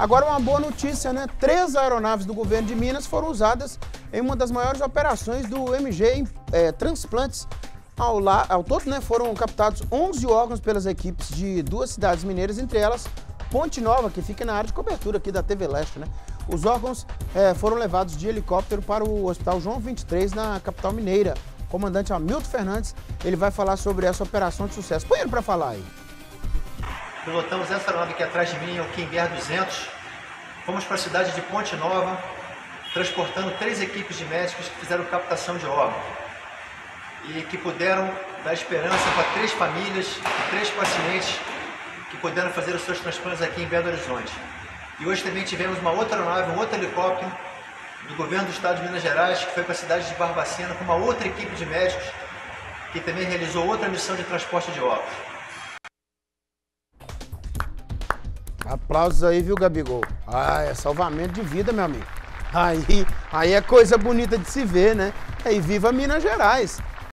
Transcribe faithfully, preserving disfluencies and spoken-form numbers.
Agora uma boa notícia, né? Três aeronaves do governo de Minas foram usadas em uma das maiores operações do M G em é, transplantes. Ao, la... Ao todo, né, foram captados onze órgãos pelas equipes de duas cidades mineiras, entre elas Ponte Nova, que fica na área de cobertura aqui da T V Leste, né? Os órgãos é, foram levados de helicóptero para o Hospital João vinte e três, na capital mineira. O comandante Hamilton Fernandes, ele vai falar sobre essa operação de sucesso. Põe ele para falar aí. Pilotamos essa aeronave aqui atrás de mim, é o Kimber duzentos. Fomos para a cidade de Ponte Nova, transportando três equipes de médicos que fizeram captação de órgãos e que puderam dar esperança para três famílias, três pacientes que puderam fazer os seus transplantes aqui em Belo Horizonte. E hoje também tivemos uma outra aeronave, um outro helicóptero do governo do estado de Minas Gerais, que foi para a cidade de Barbacena com uma outra equipe de médicos que também realizou outra missão de transporte de órgãos. Aplausos aí, viu, Gabigol? Ah, é salvamento de vida, meu amigo. Aí, aí é coisa bonita de se ver, né? E viva Minas Gerais!